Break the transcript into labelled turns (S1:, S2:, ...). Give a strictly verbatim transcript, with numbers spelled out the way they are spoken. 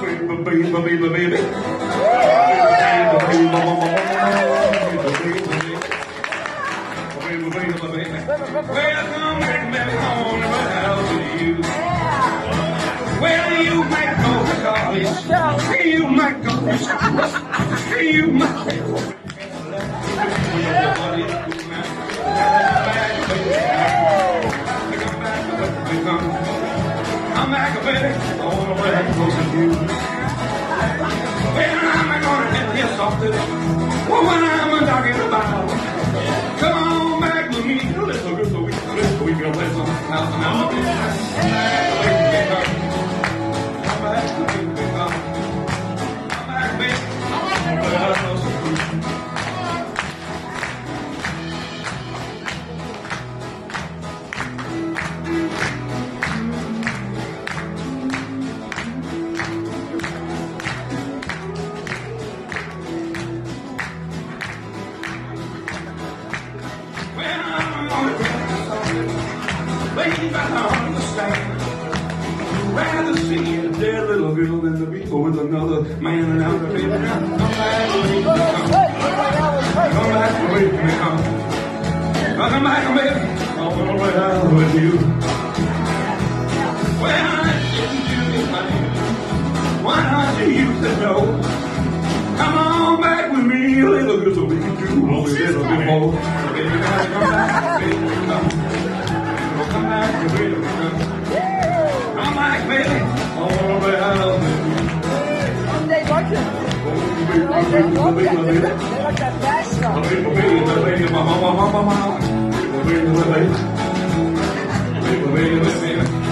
S1: baby, baby, baby. Welcome back, baby, home to my house with you. Well, you might go to college. You might go to school. You might go. I'm back, baby, all the way close to you. When am I gonna get this off this? Well, when am I talking about? Come on back with me. Let's go, let's go, let's go. We can play some house and out. I'm back, baby. I'm back, baby. I'm back, baby. Ladies, I don't understand. I'd rather see a dead little girl than to be with another man and out of it. Come back, baby, come. Come back, baby, come. Come back, baby. I want to ride out with you. Well, I didn't do this, honey. Why not you use the door? Come on back with me, a little girl, so we can do a little bit more. Baby, come back, baby, come. Come back, baby, come. Come back, baby. All the way out with you.
S2: Monday morning. Monday morning. They like that fast song.
S1: Baby, baby, baby, mama, mama, mama. Baby, baby, baby. Baby, baby, baby.